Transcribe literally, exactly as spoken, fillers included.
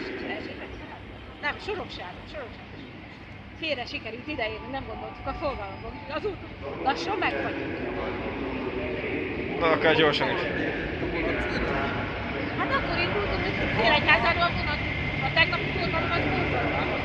Nem, Soroksáron, Soroksáron. Félre sikerült idején, nem gondoltuk a forgalomban. Azóta lassan meg vagyunk. Na, akár gyorsan is. Hát akkor indultunk, hogy Félegyházáról vonat a tegnapi forgalom az volt.